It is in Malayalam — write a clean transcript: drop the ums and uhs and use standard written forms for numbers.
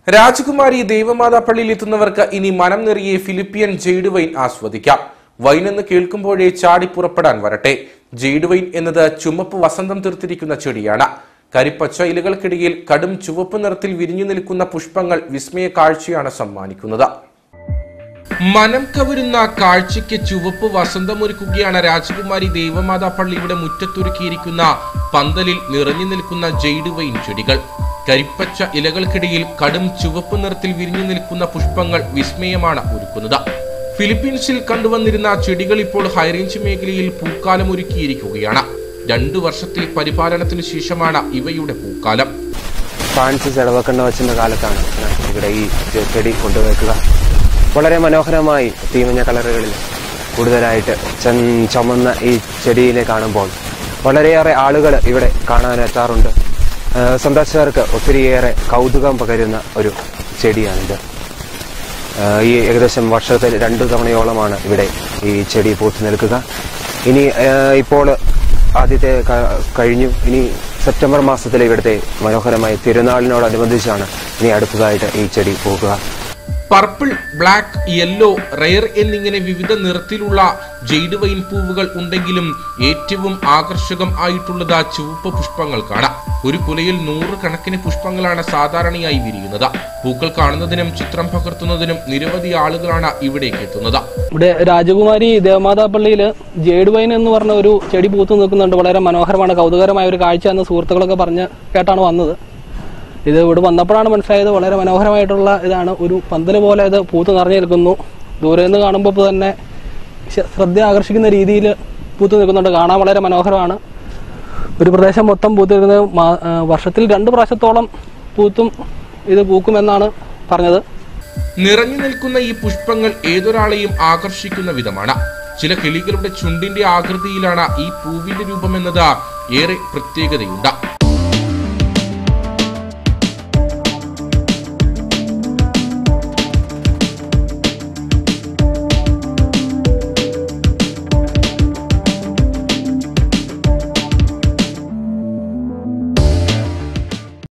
രാജകുമാരി ദേവമാതാപ്പള്ളിയിൽ എത്തുന്നവർക്ക് ഇനി മനം നിറയെ ഫിലിപ്പിയൻ ജെയ്ഡ് വൈൻ ആസ്വദിക്കാം. വൈൻ എന്ന് കേൾക്കുമ്പോഴേ ചാടി പുറപ്പെടാൻ വരട്ടെ. ജെയ്ഡ് വൈൻ എന്നത് ചുമപ്പ് വസന്തം തീർത്തിരിക്കുന്ന ചെടിയാണ്. കരിപ്പച്ച ഇലകൾക്കിടയിൽ കടും ചുവപ്പ് നിറത്തിൽ വിരിഞ്ഞു നിൽക്കുന്ന പുഷ്പങ്ങൾ വിസ്മയ കാഴ്ചയാണ് സമ്മാനിക്കുന്നത്. മനം കവരുന്ന കാഴ്ചയ്ക്ക് ചുവപ്പ് വസന്തമൊരുക്കുകയാണ് രാജകുമാരി ദേവമാതാപ്പള്ളിയുടെ മുറ്റത്തൊരുക്കിയിരിക്കുന്ന പന്തലിൽ നിറഞ്ഞു നിൽക്കുന്ന ജെയ്ഡ് വൈൻ ചെടികൾ. കരിപ്പച്ച ഇലകൾക്കിടയിൽ കടും ചുവപ്പ് നിറത്തിൽ വിരിഞ്ഞു നിൽക്കുന്ന പുഷ്പങ്ങൾ വിസ്മയമാണ് ഒരുക്കുന്നത്. ഫിലിപ്പീൻസിൽ കണ്ടുവന്നിരുന്ന ചെടികൾ ഇപ്പോൾ ഹൈറേഞ്ച് മേഖലയിൽ പൂക്കാലം ഒരുക്കിയിരിക്കുകയാണ്. 2 വർഷത്തെ പരിപാലനത്തിന് ശേഷമാണ് ഇവയുടെ പൂക്കാലം. ഫ്രാൻസിസ് എടവക്കണ്ണവച്ചന്റെ കാലത്താണ് ഇവിടെ ഈ ചെടി കൊണ്ടുവയ്ക്കുക. വളരെ മനോഹരമായി തീമഞ്ഞ കളറുകളിൽ കൂടുതലായിട്ട് ചുമന്ന ഈ ചെടിയിലെ കാണുമ്പോൾ വളരെയേറെ ആളുകൾ ഇവിടെ കാണാനെത്താറുണ്ട്. സന്ദർശകർക്ക് ഒത്തിരിയേറെ കൗതുകം പകരുന്ന ഒരു ചെടിയാണിത്. ഈ ഏകദേശം വർഷത്തിൽ 2 തവണയോളമാണ് ഇവിടെ ഈ ചെടി പൂത്തു നിൽക്കുക. ഇനി ഇപ്പോൾ ആദ്യത്തെ കഴിഞ്ഞു. ഇനി സെപ്റ്റംബർ മാസത്തിലെ ഇവിടുത്തെ മനോഹരമായ തിരുനാളിനോടനുബന്ധിച്ചാണ് ഇനി അടുത്തതായിട്ട് ഈ ചെടി പൂക്കുക. പർപ്പിൾ, ബ്ലാക്ക്, യെല്ലോ, റെയർ എന്നിങ്ങനെ വിവിധ നിറത്തിലുള്ള ജെയ്ഡ് വൈൻ പൂവുകൾ ഉണ്ടെങ്കിലും ഏറ്റവും ആകർഷകം ആയിട്ടുള്ളത് ചുവപ്പ് പുഷ്പങ്ങൾക്കാണ്. ഒരു കുലയിൽ 100 കണക്കിന് പുഷ്പങ്ങളാണ് സാധാരണയായി വിരിയുന്നത്. പൂക്കൾ കാണുന്നതിനും ചിത്രം പകർത്തുന്നതിനും നിരവധി ആളുകളാണ് ഇവിടേക്ക് എത്തുന്നത്. ഇവിടെ രാജകുമാരി ദേവമാതാപ്പള്ളിയിൽ ജെയ്ഡ് വൈൻ എന്ന് പറഞ്ഞ ഒരു ചെടി പൂത്തു നിൽക്കുന്നുണ്ട്. വളരെ മനോഹരമാണ്, കൗതുകരമായ ഒരു കാഴ്ച എന്ന് സുഹൃത്തുക്കളൊക്കെ പറഞ്ഞ് കേട്ടാണ് വന്നത്. ഇത് ഇവിടെ വന്നപ്പോഴാണ് മനസ്സിലായത് വളരെ മനോഹരമായിട്ടുള്ള ഇതാണ്. ഒരു പന്തല് പോലെ ഇത് പൂത്ത് നിറഞ്ഞു നിൽക്കുന്നു. ദൂരെ നിന്ന് കാണുമ്പോൾ തന്നെ ശ്രദ്ധ ആകർഷിക്കുന്ന രീതിയിൽ പൂത്ത് നിൽക്കുന്നുണ്ട്. കാണാൻ വളരെ മനോഹരമാണ്. ഒരു പ്രദേശം മൊത്തം പൂത്ത് നിൽക്കുന്നത് വർഷത്തിൽ 2 പ്രാവശ്യത്തോളം ഇത് പൂക്കുമെന്നാണ് പറഞ്ഞത്. നിറഞ്ഞു നിൽക്കുന്ന ഈ പുഷ്പങ്ങൾ ഏതൊരാളെയും ആകർഷിക്കുന്ന വിധമാണ്. ചില കിളികളുടെ ചുണ്ടിന്റെ ആകൃതിയിലാണ് ഈ പൂവിന്റെ രൂപമെന്നത് ഏറെ പ്രത്യേകതയുണ്ട്.